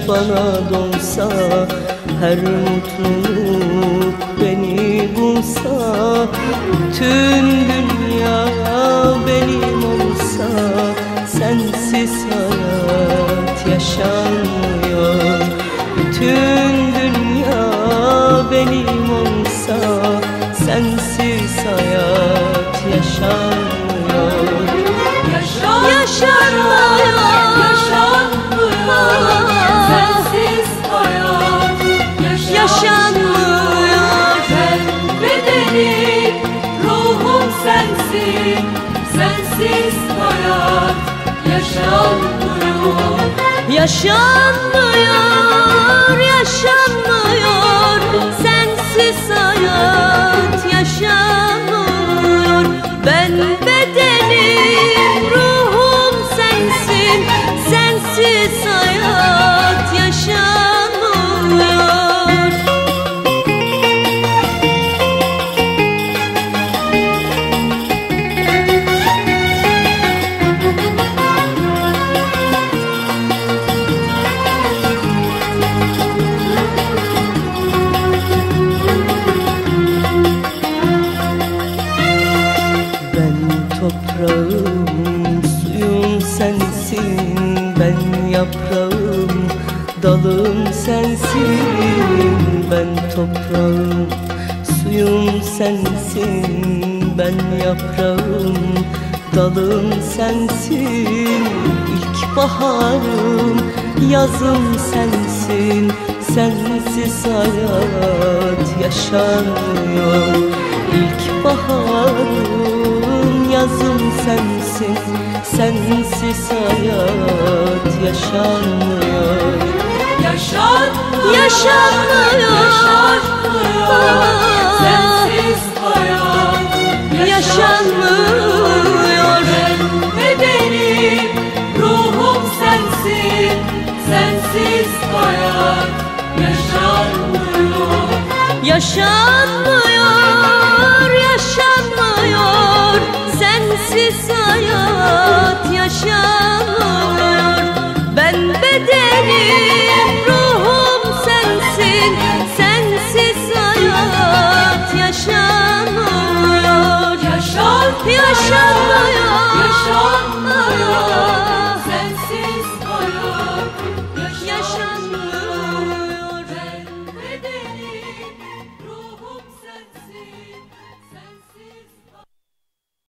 bana donsa, her mutluluk beni bulsa, bütün dünya benim olsa, sensiz hayat yaşanmıyor. Bütün dünya benim olsa, sensiz hayat yaşanmıyor. Yaşanmıyor, sensiz hayat yaşanmıyor. Ben bedenim, ruhum sensin, sensiz hayat yaşanmıyor. Yaşanmıyor, sensiz hayat yaşanmıyor. Ben bedenim, ruhum sensin, sensiz hayat yaşanmıyor. Toprağım, suyum sensin, ben yaprağım, dalım sensin. Ben toprağım, suyum sensin, ben yaprağım, dalım sensin. İlkbaharım, yazım sensin, sensiz hayat yaşanmıyor. İlkbaharım, yazım sensin, sensiz hayat yaşanmıyor. Yaşanmıyor, sensiz hayat yaşanmıyor. Ben bedenim, ruhum sensin, sensiz hayat yaşanmıyor. Yaşanmıyor, sensiz hayat yaşanmıyor. Ben bedenim, ruhum sensin, sensiz hayat yaşanmıyor. Yaşanmıyor.